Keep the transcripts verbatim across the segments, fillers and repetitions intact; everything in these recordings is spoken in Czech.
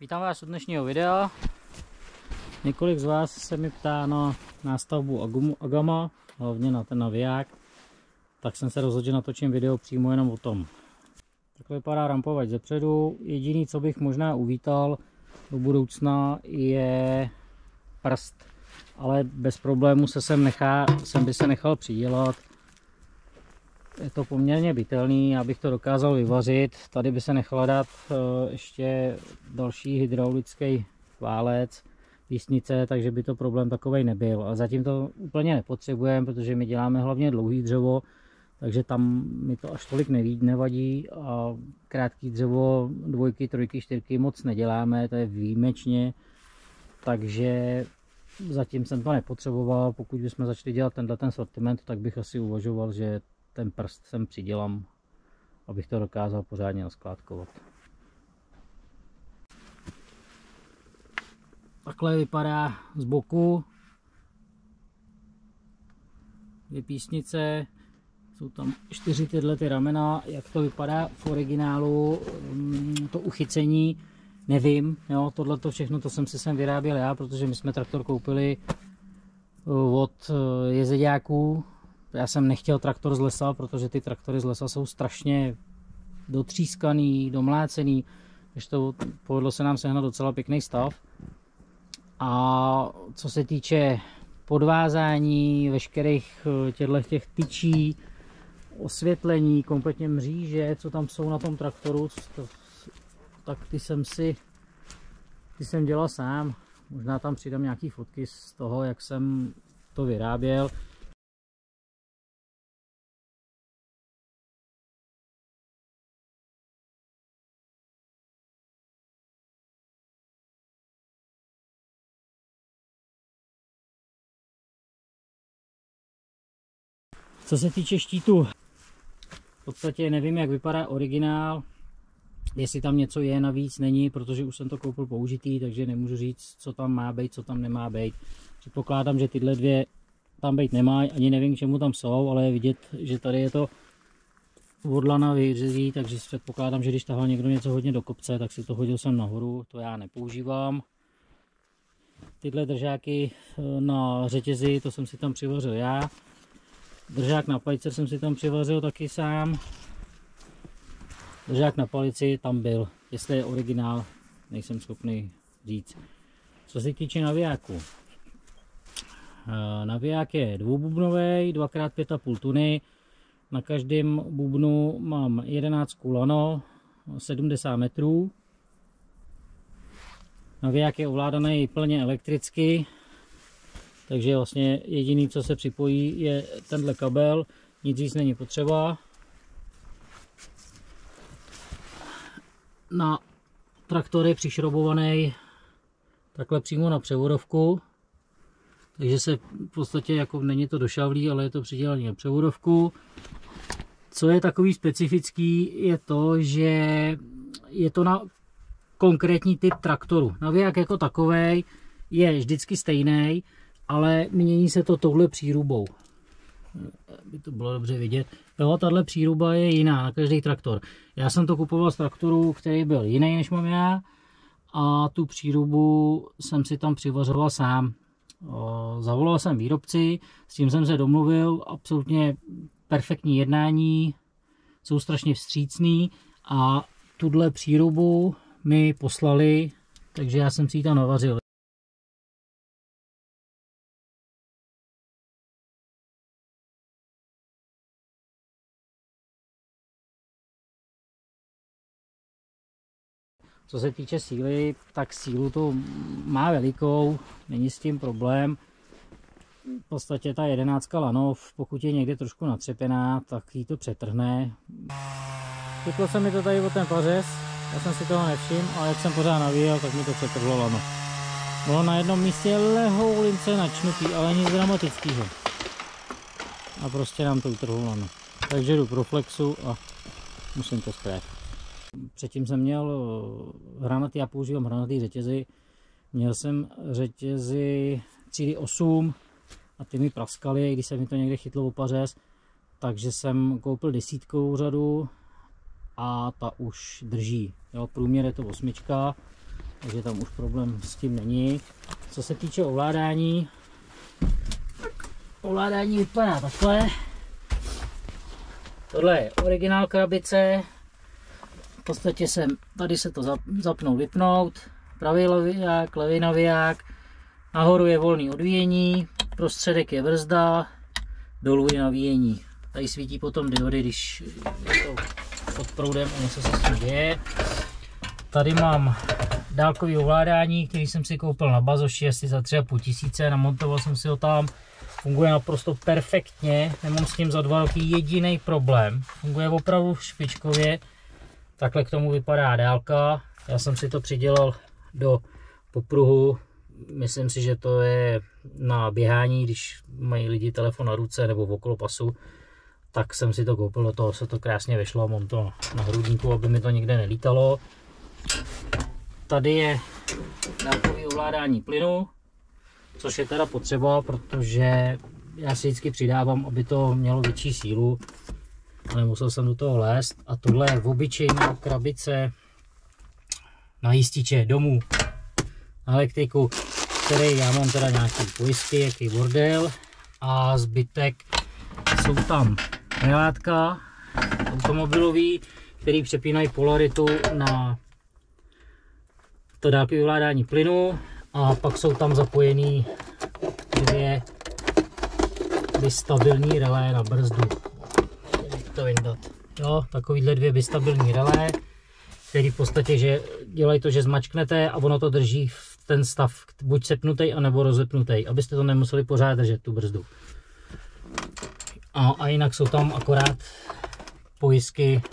Vítám vás u dnešního videa. Několik z vás se mi ptá na nástavbu Agama, hlavně na ten naviják. Tak jsem se rozhodl, že natočím video přímo jenom o tom. Takhle vypadá rampovač zepředu. Jediný, co bych možná uvítal do budoucna, je prst. Ale bez problému se sem, nechá, sem by se nechal přidělat. Je to poměrně bytelný, abych to dokázal vyvařit. Tady by se nechal dát ještě další hydraulický válec, písnice, takže by to problém takovej nebyl. A zatím to úplně nepotřebujeme, protože my děláme hlavně dlouhý dřevo, takže tam mi to až tolik nevadí a krátký dřevo, dvojky, trojky, čtyřky moc neděláme, to je výjimečně, takže zatím jsem to nepotřeboval. Pokud bychom začali dělat tenhle ten sortiment, tak bych asi uvažoval, že ten prst sem přidělám, abych to dokázal pořádně naskládkovat. Takhle vypadá z boku. Dvě písnice, jsou tam čtyři tyhle ty ramena. Jak to vypadá v originálu, to uchycení, nevím. Jo, tohleto všechno to jsem si sem vyráběl já, protože my jsme traktor koupili od jezeďáků. Já jsem nechtěl traktor z lesa, protože ty traktory z lesa jsou strašně dotřískaný, domlácený, takže to povedlo se nám sehnat docela pěkný stav. A co se týče podvázání, veškerých těchto těch tyčí, osvětlení, kompletně mříže, co tam jsou na tom traktoru, to, tak ty jsem si ty jsem dělal sám. Možná tam přidám nějaké fotky z toho, jak jsem to vyráběl. Co se týče štítu, v podstatě nevím, jak vypadá originál, jestli tam něco je navíc, není, protože už jsem to koupil použitý, takže nemůžu říct, co tam má být, co tam nemá být. Předpokládám, že tyhle dvě tam být nemají, ani nevím, k čemu tam jsou, ale je vidět, že tady je to odlana vyřezí, takže předpokládám, že když tahal někdo něco hodně do kopce, tak si to hodil sem nahoru, to já nepoužívám. Tyhle držáky na řetězi, to jsem si tam přivařil já. Držák na palice jsem si tam přivařil taky sám. Držák na palici tam byl. Jestli je originál, nejsem schopný říct. Co se týče navijáku. Naviják je dvoububnový, dva krát pět a půl tuny. Na každém bubnu mám jedenáct lano, sedmdesát metrů. Naviják je ovládaný plně elektricky. Takže vlastně jediný, co se připojí, je tenhle kabel, nic víc není potřeba. Na traktor je přišrobovaný takhle přímo na převodovku, takže se v podstatě, jako není to došavlý, ale je to přidělané na převodovku. Co je takový specifický, je to, že je to na konkrétní typ traktoru. Naviják jako takovej je vždycky stejný, ale mění se to touhle přírubou. Aby to bylo dobře vidět. Jo, tahle příruba je jiná na každý traktor. Já jsem to kupoval z traktoru, který byl jiný než mám já, a tu přírubu jsem si tam přivařoval sám. Zavolal jsem výrobci, s tím jsem se domluvil, absolutně perfektní jednání, jsou strašně vstřícný a tuhle přírubu mi poslali, takže já jsem si ji tam navařil. Co se týče síly, tak sílu to má velikou, není s tím problém. V podstatě ta jedenáctka lanov, pokud je někde trošku natřepená, tak jí to přetrhne. Chytlo se mi to tady o ten pařez, já jsem si toho nevšiml, ale jak jsem pořád navíjel, tak mi to přetrhlo lano. Bylo na jednom místě lehoulince načnutý, ale nic dramatického. A prostě nám to utrhlo lano. Takže jdu pro flexu a musím to zkrátit. Předtím jsem měl hranatý, já používám hranatý řetězy. Měl jsem řetězy třídy osm a ty mi praskaly, když se mi to někde chytlo o pařez. Takže jsem koupil desítkovou řadu a ta už drží. Jo, průměr je to osmička. takže tam už problém s tím není. Co se týče ovládání, ovládání vypadá takhle. Tohle je originál krabice. V podstatě jsem, tady se to zapnout, vypnout. Pravý naviják, levý naviják. Nahoru je volný odvíjení, prostředek je brzda, dolů je navíjení. Tady svítí potom diody, když je to pod proudem a něco se s tím děje. Tady mám dálkový ovládání, který jsem si koupil na Bazoši asi za tři a půl tisíce, namontoval jsem si ho tam. Funguje naprosto perfektně, nemám s tím za dva roky jediný problém. Funguje opravdu špičkově, takhle k tomu vypadá dálka. Já jsem si to přidělal do popruhu, myslím si, že to je na běhání, když mají lidi telefon na ruce nebo v okolo pasu, tak jsem si to koupil, do toho se to krásně vešlo, mám to na hrudníku, aby mi to nikde nelítalo. Tady je dálkový ovládání plynu, což je teda potřeba, protože já si vždycky přidávám, aby to mělo větší sílu, ale musel jsem do toho lézt. A tohle je obyčejná krabice na jističe domů, na elektriku, který já mám teda nějaký pojistky, jaký bordel, a zbytek jsou tam relátka automobilový, který přepínají polaritu na to dálkové ovládání plynu, a pak jsou tam zapojený dvě bistabilní relé na brzdu. Jak to vyndat? Jo, takovýhle dvě bistabilní relé, který v podstatě že dělají to, že zmačknete a ono to drží v ten stav buď sepnutý, anebo rozepnutý, abyste to nemuseli pořád držet, tu brzdu. A, a jinak jsou tam akorát pojistky,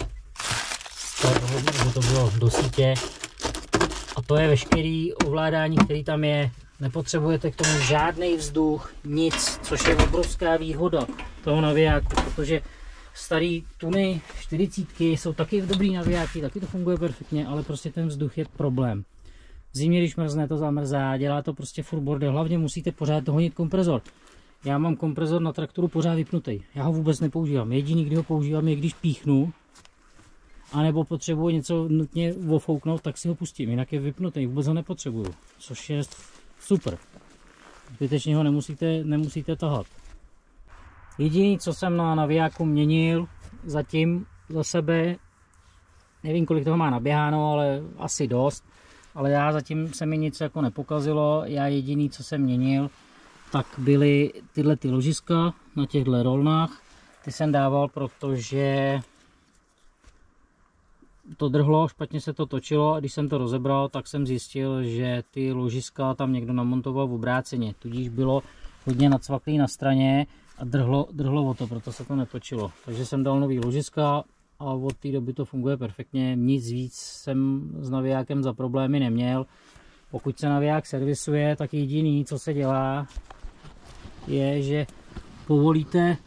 aby to bylo do sítě. A to je veškerý ovládání, který tam je. Nepotřebujete k tomu žádný vzduch, nic, což je obrovská výhoda toho navijáku, protože starý tuny čtyřicítky jsou taky dobrý navijáky, taky to funguje perfektně, ale prostě ten vzduch je problém. V zimě, když mrzne, to zamrzá, dělá to prostě furt bordel, hlavně musíte pořád honit kompresor. Já mám kompresor na traktoru pořád vypnutý, já ho vůbec nepoužívám, jediný, kdy ho používám, je když píchnu, anebo potřebuji něco nutně ofouknout, tak si ho pustím, jinak je vypnutý, vůbec ho nepotřebuju, což je super. Zbytečně ho nemusíte, nemusíte tahat. Jediný, co jsem na navijáku měnil zatím za sebe, nevím, kolik toho má naběháno, ale asi dost, ale já zatím se mi nic jako nepokazilo. Já jediný, co jsem měnil, tak byly tyhle ty ložiska na těchto rolnách. Ty jsem dával, protože to drhlo, špatně se to točilo, a když jsem to rozebral, tak jsem zjistil, že ty ložiska tam někdo namontoval v obráceně, tudíž bylo hodně nacvaklý na straně a drhlo, drhlo o to, proto se to netočilo. Takže jsem dal nový ložiska a od té doby to funguje perfektně. Nic víc jsem s navijákem za problémy neměl. Pokud se naviják servisuje, tak jediný, co se dělá, je, že povolíte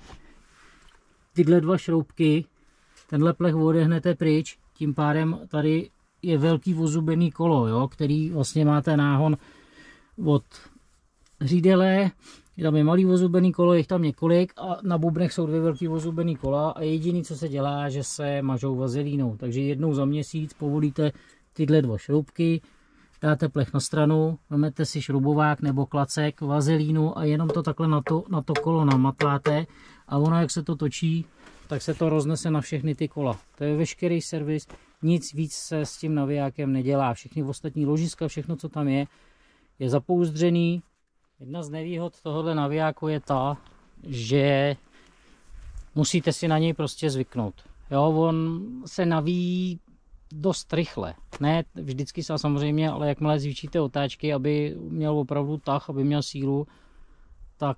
tyhle dva šroubky, tenhle plech odehnete pryč, tím pádem tady je velký ozubený kolo, jo, který vlastně máte náhon od řídele, tam je malý ozubený kolo, je tam několik a na bubnech jsou dvě velký ozubený kola a jediný, co se dělá, že se mažou vazelínou. Takže jednou za měsíc povolíte tyhle dva šroubky, dáte plech na stranu, vezmete si šroubovák nebo klacek, vazelínu a jenom to takhle na to, na to kolo namatláte a ono, jak se to točí, tak se to roznese na všechny ty kola. To je veškerý servis, nic víc se s tím navijákem nedělá. Všechny ostatní ložiska, všechno, co tam je, je zapouzdřený. Jedna z nevýhod tohohle navijáku je ta, že musíte si na něj prostě zvyknout. Jo, on se navíjí dost rychle. Ne vždycky se samozřejmě, ale jakmile zvýšíte otáčky, aby měl opravdu tah, aby měl sílu, tak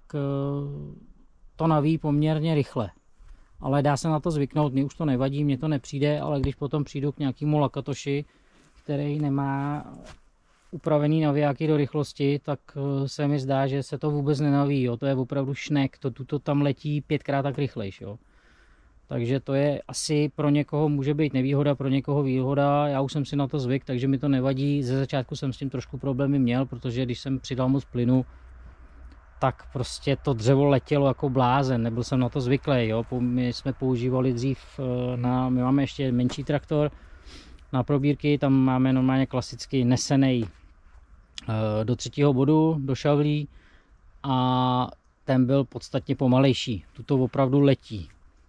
to navíjí poměrně rychle. Ale dá se na to zvyknout, mě už to nevadí, mně to nepřijde, ale když potom přijdu k nějakému lakatoši, který nemá upravený navijáky do rychlosti, tak se mi zdá, že se to vůbec nenavíjí. Jo. To je opravdu šnek, to tuto tam letí pětkrát tak rychlejš. Jo. Takže to je asi pro někoho může být nevýhoda, pro někoho výhoda. Já už jsem si na to zvyk, takže mi to nevadí. Ze začátku jsem s tím trošku problémy měl, protože když jsem přidal moc plynu, tak prostě to dřevo letělo jako blázen, nebyl jsem na to zvyklý. Jo. My jsme používali dřív, na, my máme ještě menší traktor, na probírky, tam máme normálně klasicky nesenej do třetího bodu, do šavlí, a ten byl podstatně pomalejší. Tuto opravdu letí.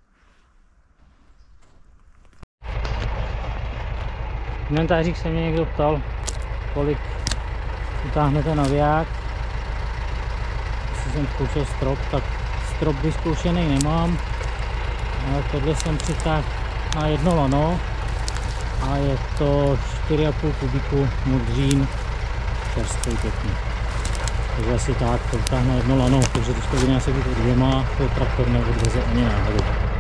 V komentářích se mě někdo ptal, kolik utáhnete naviják. Jestli jsem zkoušel strop, tak strop vyzkoušený nemám. Ale tohle jsem přitáhl na jedno lano a je to čtyři a půl kubiku modřín čerstvý pěkný. Takže asi tak, to utáhne jedno lano, takže když to vynásobí to dvěma, to traktor neodveze ani náhodou.